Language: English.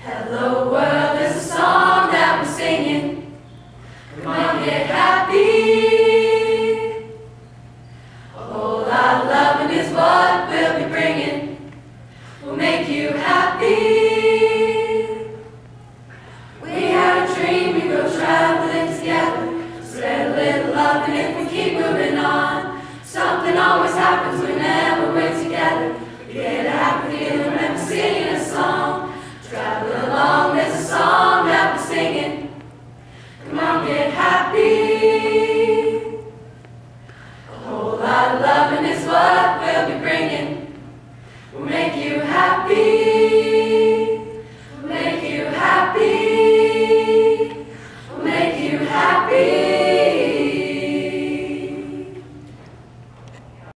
Hello world is a song that we're singing. Come on, get happy.